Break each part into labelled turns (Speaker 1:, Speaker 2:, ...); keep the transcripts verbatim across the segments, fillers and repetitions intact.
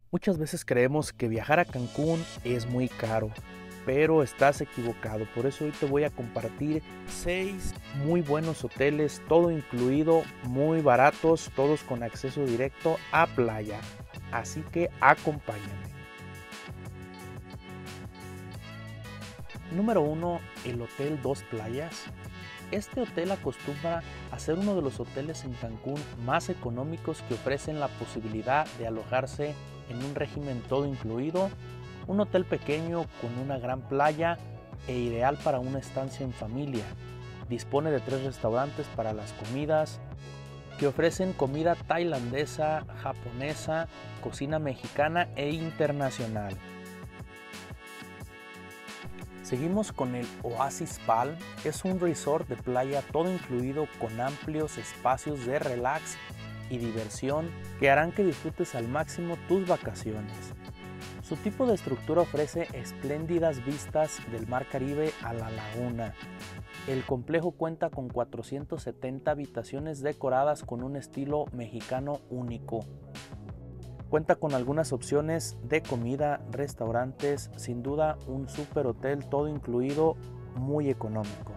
Speaker 1: Muchas veces creemos que viajar a Cancún es muy caro, pero estás equivocado. Por eso hoy te voy a compartir seis muy buenos hoteles, todo incluido, muy baratos, todos con acceso directo a playa. Así que acompáñame. Número uno, el Hotel Dos Playas. Este hotel acostumbra a ser uno de los hoteles en Cancún más económicos que ofrecen la posibilidad de alojarse en un régimen todo incluido, un hotel pequeño con una gran playa e ideal para una estancia en familia. Dispone de tres restaurantes para las comidas que ofrecen comida tailandesa, japonesa, cocina mexicana e internacional. Seguimos con el Oasis Palm. Es un resort de playa todo incluido con amplios espacios de relax y diversión que harán que disfrutes al máximo tus vacaciones. Su tipo de estructura ofrece espléndidas vistas del Mar Caribe a la laguna. El complejo cuenta con cuatrocientas setenta habitaciones decoradas con un estilo mexicano único. Cuenta con algunas opciones de comida, restaurantes, sin duda un super hotel todo incluido, muy económico.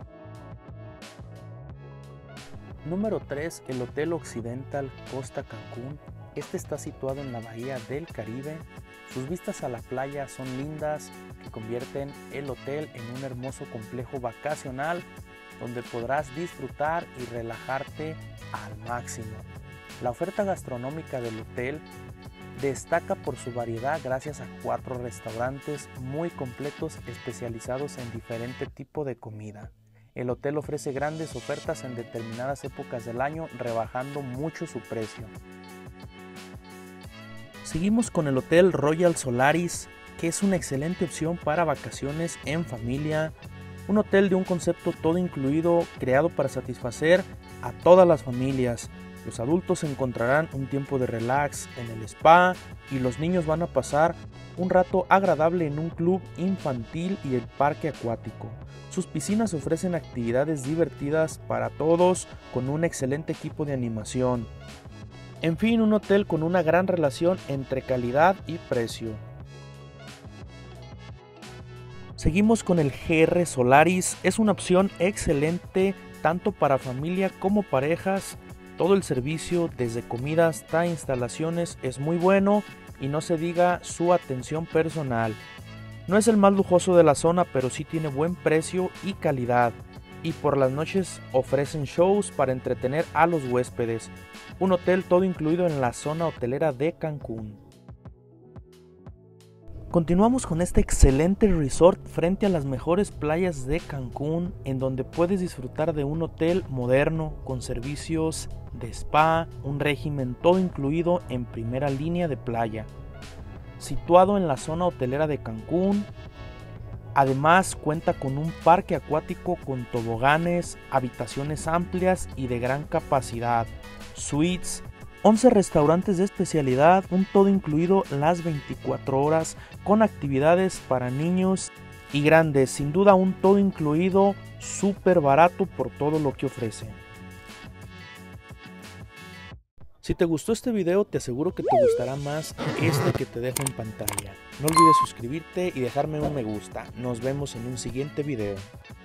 Speaker 1: Número tres, el Hotel Occidental Costa Cancún. Este está situado en la bahía del Caribe. Sus vistas a la playa son lindas, que convierten el hotel en un hermoso complejo vacacional donde podrás disfrutar y relajarte al máximo. La oferta gastronómica del hotel destaca por su variedad gracias a cuatro restaurantes muy completos especializados en diferente tipo de comida. El hotel ofrece grandes ofertas en determinadas épocas del año, rebajando mucho su precio. Seguimos con el Hotel Royal Solaris, que es una excelente opción para vacaciones en familia. Un hotel de un concepto todo incluido, creado para satisfacer a todas las familias. Los adultos encontrarán un tiempo de relax en el spa y los niños van a pasar un rato agradable en un club infantil y el parque acuático. Sus piscinas ofrecen actividades divertidas para todos con un excelente equipo de animación. En fin, un hotel con una gran relación entre calidad y precio. Seguimos con el G R Solaris. Es una opción excelente tanto para familia como parejas. Todo el servicio, desde comidas hasta instalaciones, es muy bueno y no se diga su atención personal. No es el más lujoso de la zona, pero sí tiene buen precio y calidad. Y por las noches ofrecen shows para entretener a los huéspedes. Un hotel todo incluido en la zona hotelera de Cancún. Continuamos con este excelente resort frente a las mejores playas de Cancún, en donde puedes disfrutar de un hotel moderno con servicios de spa, un régimen todo incluido en primera línea de playa, situado en la zona hotelera de Cancún. Además cuenta con un parque acuático con toboganes, habitaciones amplias y de gran capacidad, suites, once restaurantes de especialidad, un todo incluido las veinticuatro horas con actividades para niños y grandes. Sin duda un todo incluido súper barato por todo lo que ofrece. Si te gustó este video, te aseguro que te gustará más este que te dejo en pantalla. No olvides suscribirte y dejarme un me gusta. Nos vemos en un siguiente video.